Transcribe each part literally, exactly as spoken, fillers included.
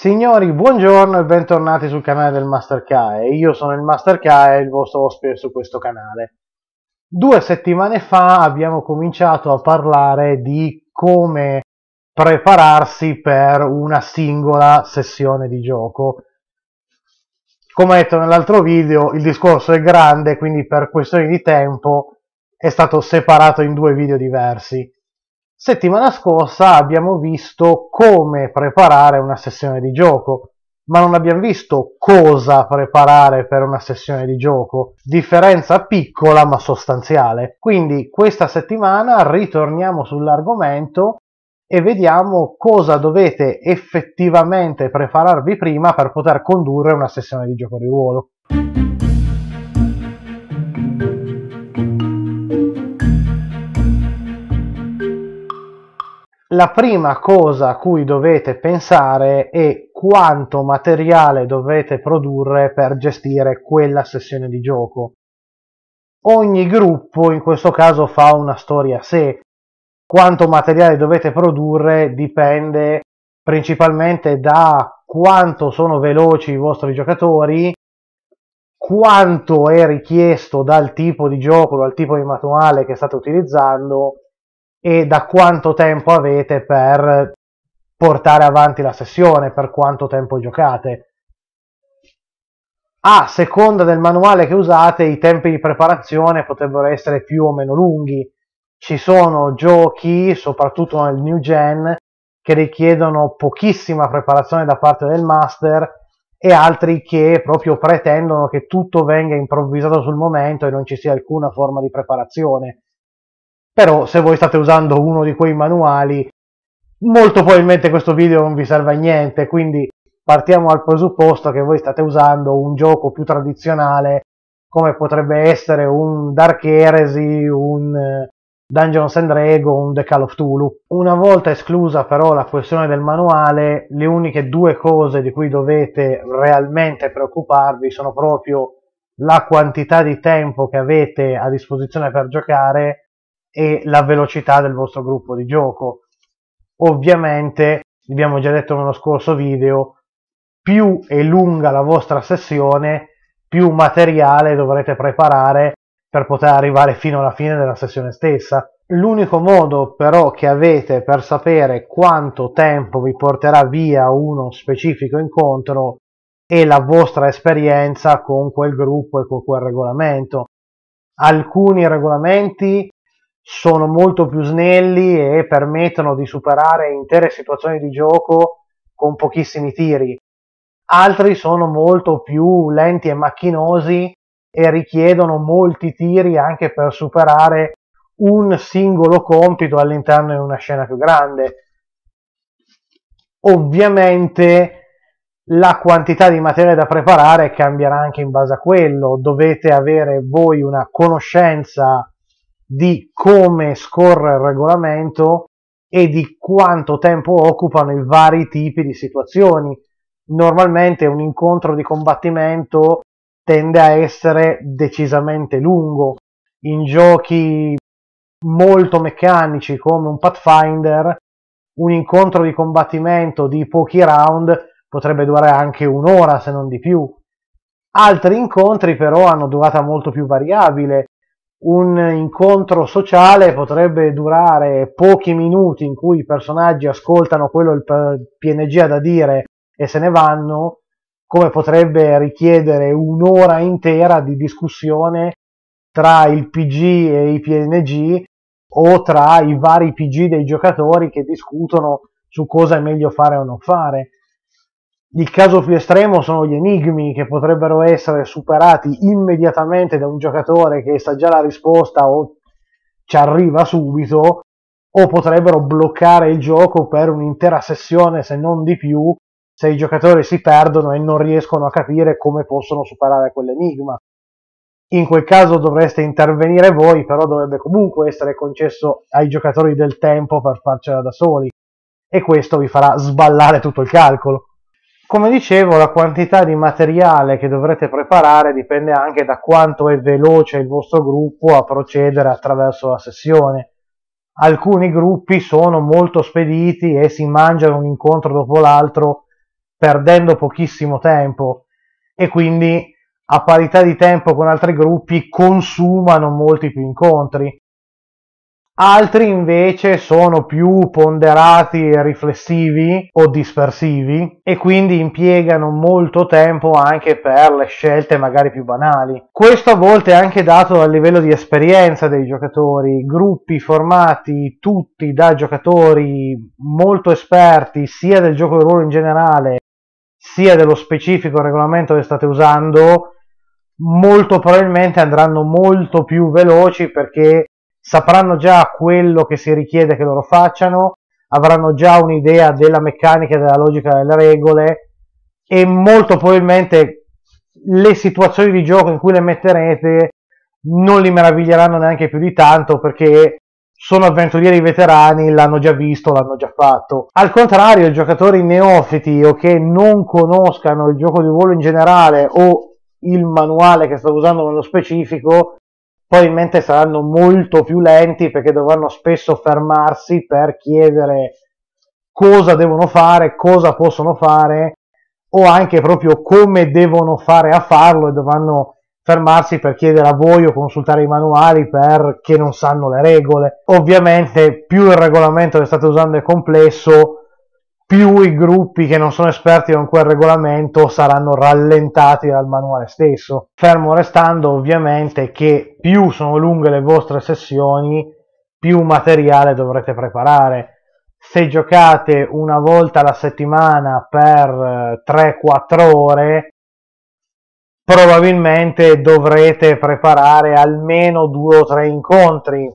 Signori, buongiorno e bentornati sul canale del Master Kae. Io sono il Master Kae, il vostro ospite su questo canale. Due settimane fa abbiamo cominciato a parlare di come prepararsi per una singola sessione di gioco. Come detto nell'altro video, il discorso è grande, quindi per questioni di tempo è stato separato in due video diversi. Settimana scorsa abbiamo visto come preparare una sessione di gioco, ma non abbiamo visto cosa preparare per una sessione di gioco. Differenza piccola ma sostanziale. Quindi questa settimana ritorniamo sull'argomento e vediamo cosa dovete effettivamente prepararvi prima per poter condurre una sessione di gioco di ruolo. La prima cosa a cui dovete pensare è quanto materiale dovete produrre per gestire quella sessione di gioco. Ogni gruppo in questo caso fa una storia a sé. Quanto materiale dovete produrre dipende principalmente da quanto sono veloci i vostri giocatori, quanto è richiesto dal tipo di gioco, dal tipo di manuale che state utilizzando e da quanto tempo avete per portare avanti la sessione, per quanto tempo giocate. A seconda del manuale che usate, i tempi di preparazione potrebbero essere più o meno lunghi. Ci sono giochi, soprattutto nel New Gen, che richiedono pochissima preparazione da parte del master e altri che proprio pretendono che tutto venga improvvisato sul momento e non ci sia alcuna forma di preparazione. Però se voi state usando uno di quei manuali, molto probabilmente questo video non vi serve a niente, quindi partiamo dal presupposto che voi state usando un gioco più tradizionale, come potrebbe essere un Dark Heresy, un Dungeons and Dragons, un The Call of Cthulhu. Una volta esclusa però la questione del manuale, le uniche due cose di cui dovete realmente preoccuparvi sono proprio la quantità di tempo che avete a disposizione per giocare e la velocità del vostro gruppo di gioco. Ovviamente, abbiamo già detto nello scorso video, più è lunga la vostra sessione, più materiale dovrete preparare per poter arrivare fino alla fine della sessione stessa. L'unico modo però che avete per sapere quanto tempo vi porterà via uno specifico incontro è la vostra esperienza con quel gruppo e con quel regolamento. Alcuni regolamenti sono molto più snelli e permettono di superare intere situazioni di gioco con pochissimi tiri. Altri sono molto più lenti e macchinosi e richiedono molti tiri anche per superare un singolo compito all'interno di una scena più grande. Ovviamente la quantità di materiale da preparare cambierà anche in base a quello. Dovete avere voi una conoscenza di come scorre il regolamento e di quanto tempo occupano i vari tipi di situazioni. Normalmente un incontro di combattimento tende a essere decisamente lungo. In giochi molto meccanici come un Pathfinder, un incontro di combattimento di pochi round potrebbe durare anche un'ora se non di più. Altri incontri però hanno durata molto più variabile. Un incontro sociale potrebbe durare pochi minuti in cui i personaggi ascoltano quello che il P N G ha da dire e se ne vanno, come potrebbe richiedere un'ora intera di discussione tra il P G e i P N G o tra i vari P G dei giocatori che discutono su cosa è meglio fare o non fare. Il caso più estremo sono gli enigmi, che potrebbero essere superati immediatamente da un giocatore che sa già la risposta o ci arriva subito, o potrebbero bloccare il gioco per un'intera sessione, se non di più, se i giocatori si perdono e non riescono a capire come possono superare quell'enigma. In quel caso dovreste intervenire voi, però dovrebbe comunque essere concesso ai giocatori del tempo per farcela da soli, e questo vi farà sballare tutto il calcolo. Come dicevo, la quantità di materiale che dovrete preparare dipende anche da quanto è veloce il vostro gruppo a procedere attraverso la sessione. Alcuni gruppi sono molto spediti e si mangiano un incontro dopo l'altro perdendo pochissimo tempo, e quindi a parità di tempo con altri gruppi consumano molti più incontri. Altri invece sono più ponderati e riflessivi o dispersivi e quindi impiegano molto tempo anche per le scelte magari più banali. Questo a volte è anche dato dal livello di esperienza dei giocatori, gruppi formati tutti da giocatori molto esperti sia del gioco di ruolo in generale sia dello specifico regolamento che state usando, molto probabilmente andranno molto più veloci perché sapranno già quello che si richiede che loro facciano, avranno già un'idea della meccanica e della logica delle regole e molto probabilmente le situazioni di gioco in cui le metterete non li meraviglieranno neanche più di tanto perché sono avventurieri veterani, l'hanno già visto, l'hanno già fatto. Al contrario, i giocatori neofiti o che non conoscano il gioco di ruolo in generale o il manuale che sto usando nello specifico, probabilmente saranno molto più lenti perché dovranno spesso fermarsi per chiedere cosa devono fare, cosa possono fare o anche proprio come devono fare a farlo e dovranno fermarsi per chiedere a voi o consultare i manuali perché non sanno le regole. Ovviamente più il regolamento che state usando è complesso, più i gruppi che non sono esperti con quel regolamento saranno rallentati dal manuale stesso. Fermo restando ovviamente che più sono lunghe le vostre sessioni, più materiale dovrete preparare. Se giocate una volta alla settimana per tre quattro ore, probabilmente dovrete preparare almeno due o tre incontri.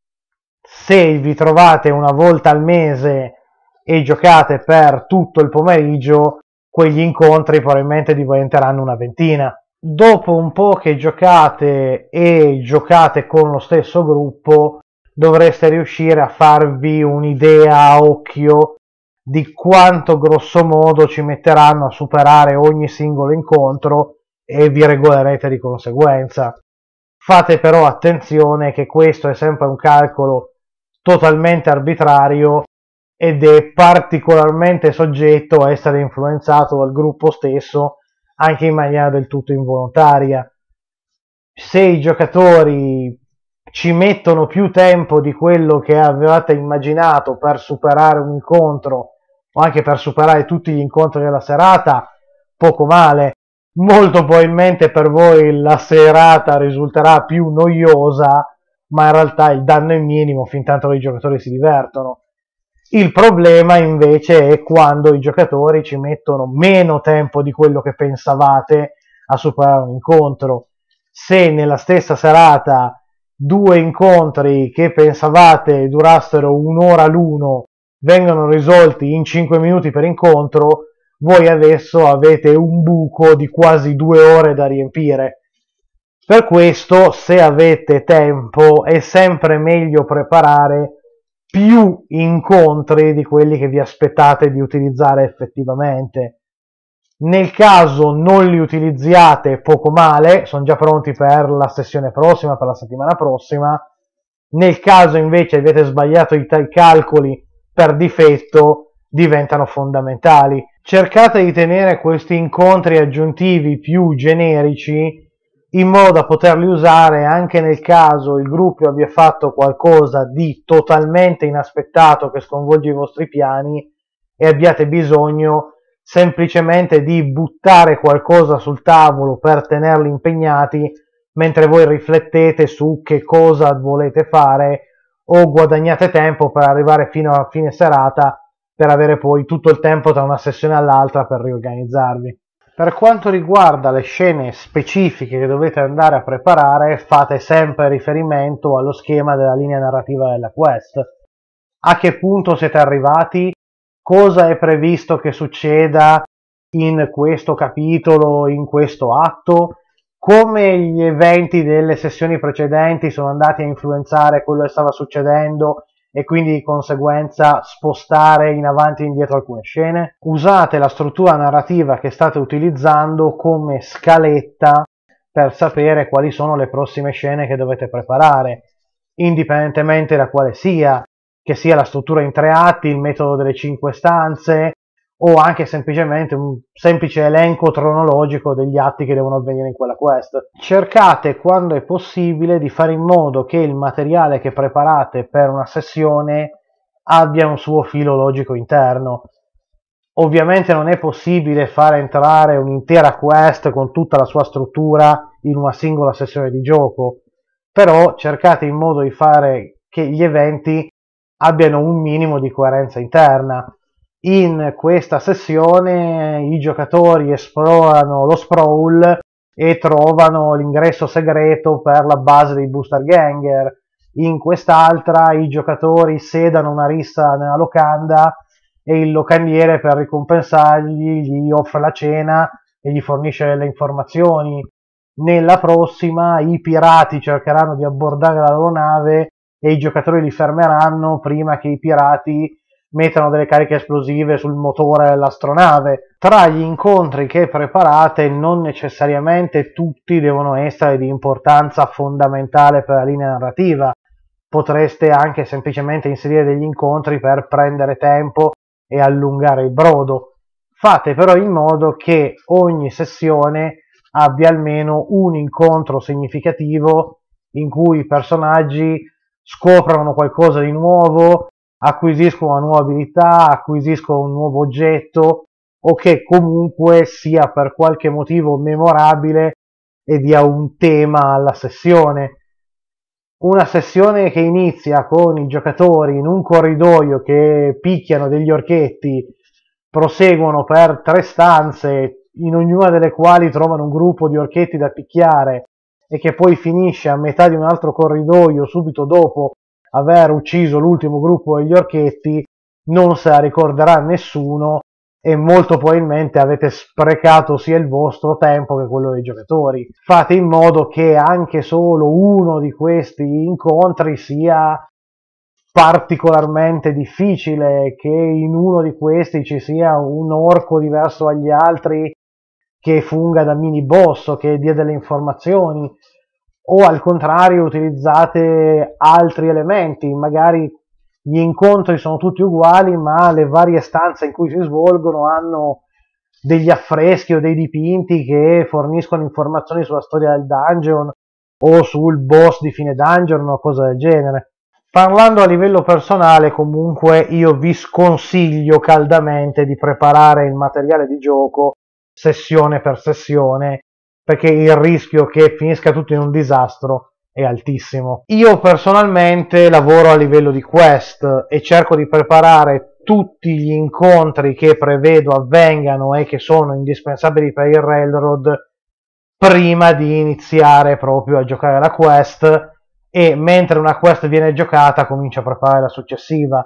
Se vi trovate una volta al mese e giocate per tutto il pomeriggio, quegli incontri probabilmente diventeranno una ventina. Dopo un po' che giocate e giocate con lo stesso gruppo, dovreste riuscire a farvi un'idea a occhio di quanto grosso modo ci metteranno a superare ogni singolo incontro e vi regolerete di conseguenza. Fate però attenzione che questo è sempre un calcolo totalmente arbitrario ed è particolarmente soggetto a essere influenzato dal gruppo stesso anche in maniera del tutto involontaria. Se i giocatori ci mettono più tempo di quello che avevate immaginato per superare un incontro o anche per superare tutti gli incontri della serata, poco male. Molto probabilmente per voi la serata risulterà più noiosa, ma in realtà il danno è minimo fin tanto che i giocatori si divertono. Il problema invece è quando i giocatori ci mettono meno tempo di quello che pensavate a superare un incontro. Se nella stessa serata due incontri che pensavate durassero un'ora l'uno vengono risolti in cinque minuti per incontro, voi adesso avete un buco di quasi due ore da riempire. Per questo, se avete tempo, è sempre meglio preparare più incontri di quelli che vi aspettate di utilizzare effettivamente. Nel caso non li utilizziate, poco male, sono già pronti per la sessione prossima, per la settimana prossima. Nel caso invece avete sbagliato i calcoli per difetto, diventano fondamentali. Cercate di tenere questi incontri aggiuntivi più generici in modo da poterli usare anche nel caso il gruppo abbia fatto qualcosa di totalmente inaspettato che sconvolge i vostri piani e abbiate bisogno semplicemente di buttare qualcosa sul tavolo per tenerli impegnati mentre voi riflettete su che cosa volete fare o guadagnate tempo per arrivare fino a fine serata per avere poi tutto il tempo tra una sessione all'altra per riorganizzarvi. Per quanto riguarda le scene specifiche che dovete andare a preparare, fate sempre riferimento allo schema della linea narrativa della quest. A che punto siete arrivati? Cosa è previsto che succeda in questo capitolo, in questo atto? Come gli eventi delle sessioni precedenti sono andati a influenzare quello che stava succedendo e quindi di conseguenza spostare in avanti e indietro alcune scene. Usate la struttura narrativa che state utilizzando come scaletta per sapere quali sono le prossime scene che dovete preparare, indipendentemente da quale sia, che sia la struttura in tre atti, il metodo delle cinque stanze o anche semplicemente un semplice elenco cronologico degli atti che devono avvenire in quella quest. Cercate quando è possibile di fare in modo che il materiale che preparate per una sessione abbia un suo filo logico interno. Ovviamente non è possibile fare entrare un'intera quest con tutta la sua struttura in una singola sessione di gioco, però cercate in modo di fare che gli eventi abbiano un minimo di coerenza interna. In questa sessione i giocatori esplorano lo sprawl e trovano l'ingresso segreto per la base dei Booster Ganger. In quest'altra i giocatori sedano una rissa nella locanda e il locandiere, per ricompensargli, gli offre la cena e gli fornisce delle informazioni. Nella prossima i pirati cercheranno di abbordare la loro nave e i giocatori li fermeranno prima che i pirati mettano delle cariche esplosive sul motore dell'astronave. Tra gli incontri che preparate non necessariamente tutti devono essere di importanza fondamentale per la linea narrativa. Potreste anche semplicemente inserire degli incontri per prendere tempo e allungare il brodo. Fate però in modo che ogni sessione abbia almeno un incontro significativo in cui i personaggi scoprono qualcosa di nuovo, acquisiscono una nuova abilità, acquisiscono un nuovo oggetto, o che comunque sia per qualche motivo memorabile e dia un tema alla sessione. Una sessione che inizia con i giocatori in un corridoio che picchiano degli orchetti, proseguono per tre stanze, in ognuna delle quali trovano un gruppo di orchetti da picchiare, e che poi finisce a metà di un altro corridoio subito dopo aver ucciso l'ultimo gruppo degli orchetti, non se la ricorderà nessuno e molto probabilmente avete sprecato sia il vostro tempo che quello dei giocatori. Fate in modo che anche solo uno di questi incontri sia particolarmente difficile, che in uno di questi ci sia un orco diverso dagli altri che funga da mini boss o che dia delle informazioni, o al contrario utilizzate altri elementi, magari gli incontri sono tutti uguali ma le varie stanze in cui si svolgono hanno degli affreschi o dei dipinti che forniscono informazioni sulla storia del dungeon o sul boss di fine dungeon o cose del genere. Parlando a livello personale, comunque io vi sconsiglio caldamente di preparare il materiale di gioco sessione per sessione, perché il rischio che finisca tutto in un disastro è altissimo. Io personalmente lavoro a livello di quest e cerco di preparare tutti gli incontri che prevedo avvengano e che sono indispensabili per il Railroad prima di iniziare proprio a giocare la quest, e mentre una quest viene giocata comincio a preparare la successiva.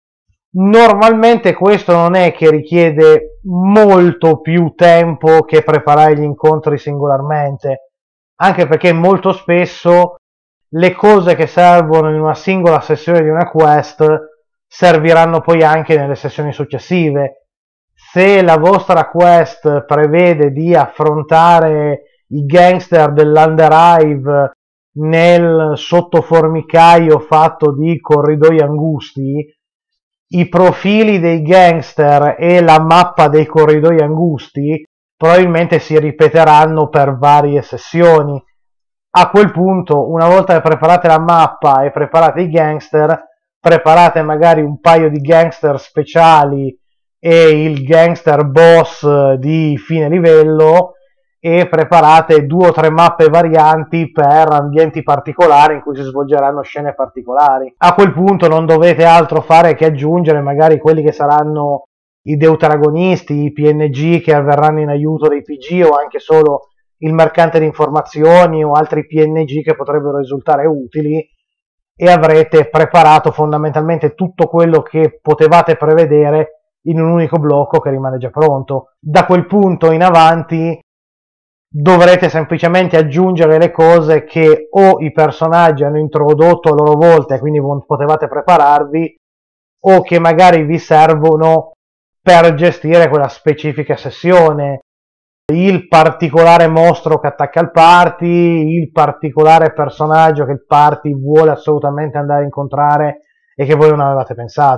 Normalmente questo non è che richiede molto più tempo che preparare gli incontri singolarmente, anche perché molto spesso le cose che servono in una singola sessione di una quest serviranno poi anche nelle sessioni successive. Se la vostra quest prevede di affrontare i gangster dell'Underhive nel sottoformicaio fatto di corridoi angusti, i profili dei gangster e la mappa dei corridoi angusti probabilmente si ripeteranno per varie sessioni. A quel punto, una volta che preparate la mappa e preparate i gangster, preparate magari un paio di gangster speciali e il gangster boss di fine livello, e preparate due o tre mappe varianti per ambienti particolari in cui si svolgeranno scene particolari. A quel punto non dovete altro fare che aggiungere magari quelli che saranno i deuteragonisti, i P N G che avverranno in aiuto dei P G, o anche solo il mercante di informazioni o altri P N G che potrebbero risultare utili, e avrete preparato fondamentalmente tutto quello che potevate prevedere in un unico blocco che rimane già pronto. Da quel punto in avanti dovrete semplicemente aggiungere le cose che o i personaggi hanno introdotto a loro volta e quindi potevate prepararvi, o che magari vi servono per gestire quella specifica sessione. Il particolare mostro che attacca il party, il particolare personaggio che il party vuole assolutamente andare a incontrare e che voi non avevate pensato.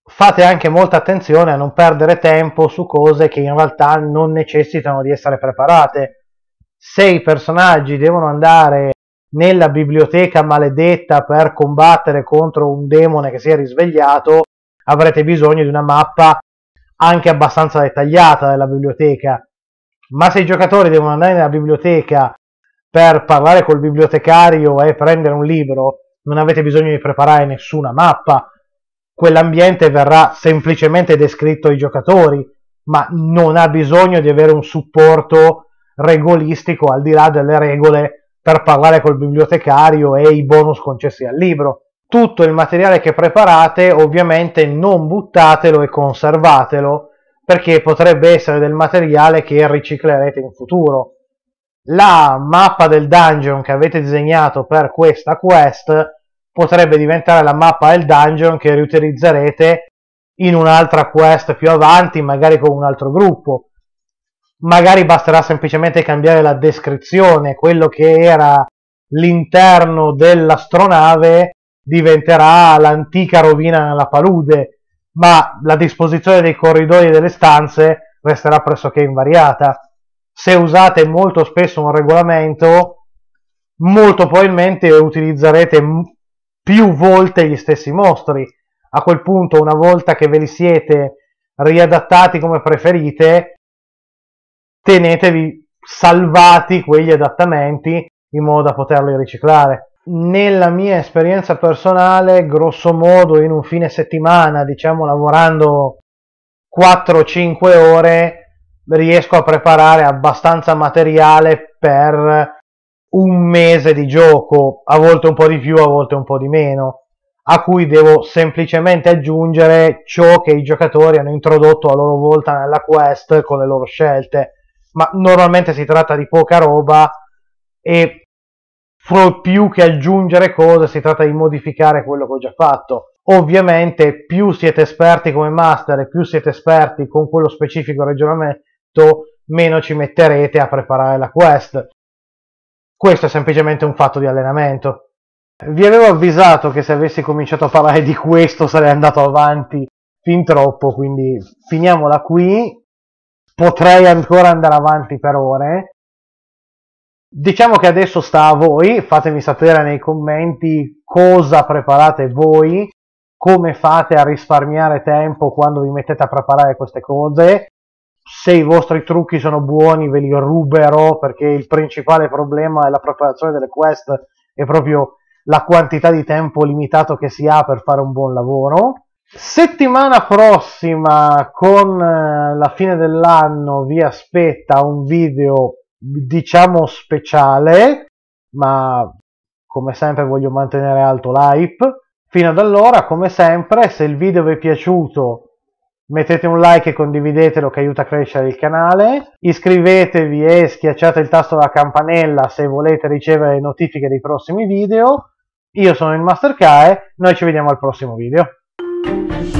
fate anche molta attenzione a non perdere tempo su cose che in realtà non necessitano di essere preparate. Se i personaggi devono andare nella biblioteca maledetta per combattere contro un demone che si è risvegliato, avrete bisogno di una mappa anche abbastanza dettagliata della biblioteca. Ma se i giocatori devono andare nella biblioteca per parlare col bibliotecario e prendere un libro, non avete bisogno di preparare nessuna mappa. Quell'ambiente verrà semplicemente descritto ai giocatori, ma non ha bisogno di avere un supporto regolistico al di là delle regole per parlare col bibliotecario e i bonus concessi al libro. Tutto il materiale che preparate ovviamente non buttatelo e conservatelo, perché potrebbe essere del materiale che riciclerete in futuro. La mappa del dungeon che avete disegnato per questa quest potrebbe diventare la mappa del dungeon che riutilizzerete in un'altra quest più avanti, magari con un altro gruppo. Magari basterà semplicemente cambiare la descrizione, quello che era l'interno dell'astronave diventerà l'antica rovina nella palude, ma la disposizione dei corridoi e delle stanze resterà pressoché invariata. Se usate molto spesso un regolamento, molto probabilmente utilizzerete più volte gli stessi mostri. A quel punto, una volta che ve li siete riadattati come preferite, tenetevi salvati quegli adattamenti in modo da poterli riciclare. Nella mia esperienza personale, grosso modo in un fine settimana, diciamo lavorando quattro cinque ore, riesco a preparare abbastanza materiale per un mese di gioco, a volte un po' di più, a volte un po' di meno, a cui devo semplicemente aggiungere ciò che i giocatori hanno introdotto a loro volta nella quest con le loro scelte, ma normalmente si tratta di poca roba e più che aggiungere cose si tratta di modificare quello che ho già fatto. Ovviamente più siete esperti come master e più siete esperti con quello specifico ragionamento, meno ci metterete a preparare la quest. Questo è semplicemente un fatto di allenamento. Vi avevo avvisato che se avessi cominciato a parlare di questo sarei andato avanti fin troppo, quindi finiamola qui. Potrei ancora andare avanti per ore. Diciamo che adesso sta a voi, fatemi sapere nei commenti cosa preparate voi, come fate a risparmiare tempo quando vi mettete a preparare queste cose. Se i vostri trucchi sono buoni ve li ruberò, perché il principale problema della preparazione delle quest è proprio la quantità di tempo limitato che si ha per fare un buon lavoro. Settimana prossima, con la fine dell'anno, vi aspetta un video diciamo speciale, ma come sempre voglio mantenere alto l'hype. Fino ad allora, come sempre, se il video vi è piaciuto mettete un like e condividetelo, che aiuta a crescere il canale. Iscrivetevi e schiacciate il tasto della campanella se volete ricevere le notifiche dei prossimi video. Io sono il Master K E, noi ci vediamo al prossimo video.